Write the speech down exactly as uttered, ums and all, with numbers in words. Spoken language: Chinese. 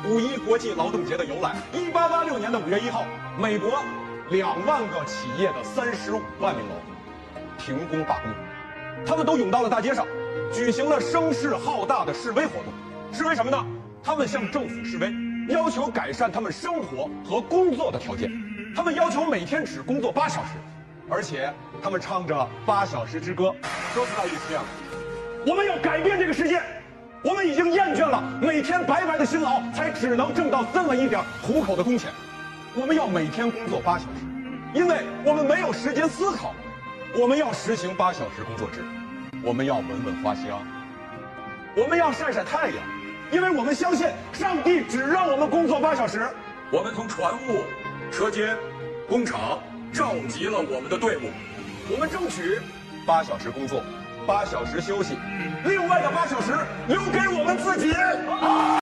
五一国际劳动节的由来。一八八六年的五月一号，美国两万个企业的三十五万名劳工停工罢工，他们都涌到了大街上，举行了声势浩大的示威活动。示威什么呢？他们向政府示威，要求改善他们生活和工作的条件。他们要求每天只工作八小时，而且他们唱着八小时之歌。说出来也是这样的，我们要改变这个世界。我们已经厌倦了每天白白的辛劳才只能挣到这么一点糊口的工钱。我们要每天工作八小时，因为我们没有时间思考。我们要实行八小时工作制，我们要闻闻花香，我们要晒晒太阳，因为我们相信上帝只让我们工作八小时。我们从船坞、车间、工厂召集了我们的队伍，我们争取八小时工作，八小时休息，另外的八小时留给我们自己。